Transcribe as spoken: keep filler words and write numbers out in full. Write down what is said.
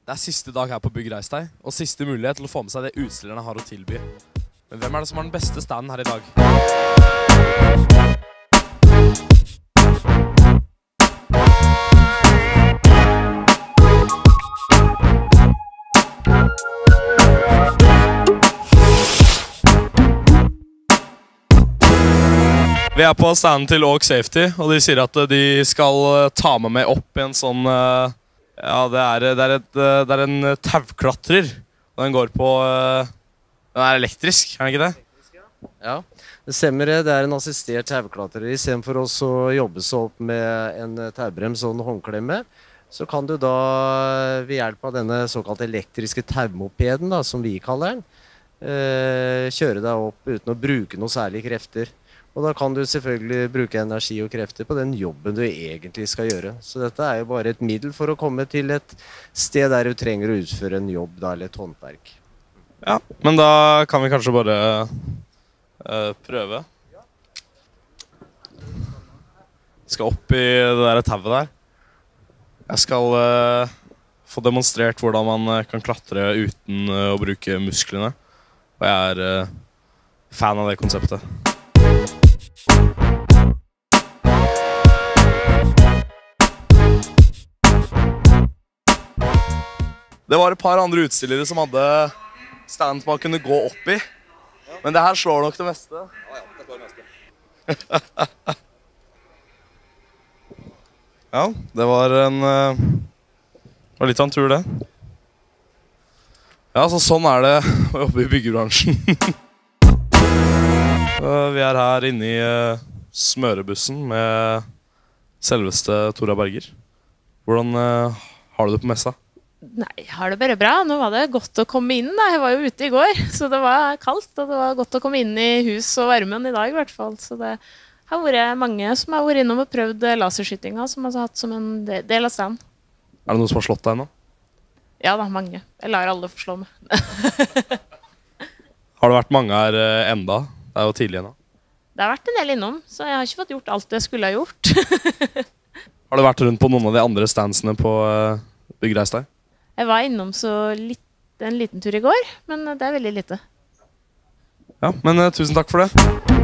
Det er siste dag her på Bygg Reis deg, og siste mulighet til å få med seg det utstillerne har å tilby. Men hvem er det som har den beste standen her i dag? Vi er på standen til Åk Safety, og de sier at de skal ta med meg opp i en sånn... Ja, det er, det er, et, det er en tauklatrer, og den går på... Den er elektrisk, er den ikke det? Ja, det stemmer det. Det er en assistert tauklatrer. I stedet for oss å jobbe seg opp med en taubrems og en håndklemme, så kan du da ved hjelp av denne såkalt elektriske taumopeden, da, som vi kaller den, eh, kjøre deg opp uten å bruke noe særlige krefter. Og da kan du selvfølgelig bruke energi og krefter på den jobben du egentlig skal gjøre. Så dette er jo bare et middel for å komme til et sted der du trenger å utføre en jobb, da, eller et håndverk. Ja, men da kan vi kanskje bare uh, prøve. Jeg skal opp i det der tauet der. Jeg skal uh, få demonstrert hvordan man kan klatre uten uh, å bruke musklene. Og jeg er uh, fan av det konseptet. Det var et par andre utstillere som hadde stand man kunne gå opp i. Men det her slår nok det meste. Ja, ja, det slår det meste. Ja, det var en... Det var litt av en tur, det. Ja, så sånn er det å jobbe i byggebransjen. Vi er her inne i smørebussen med selveste Tora Berger. Hvordan har du det på messa? Nei, jeg har det bare bra. Nå var det godt å komme inn da. Jeg var jo ute i går, så det var kaldt, og det var godt å komme inn i hus og varmen i dag i hvert fall. Så det har vært mange som har vært innom og prøvd laserskytinga, som har hatt som en del av stand. Er det noen som har slått deg nå? Ja da, mange. Jeg lar alle få slå meg. Har det vært mange her enda? Det er jo tidlig ennå. Det har vært en del innom, så jeg har ikke fått gjort alt jeg skulle ha gjort. Har du vært rundt på noen av de andre standsene på Bygg Reis deg? Jeg var innom så litt, en liten tur i går, men det er veldig lite. Ja, men uh, tusen takk for det.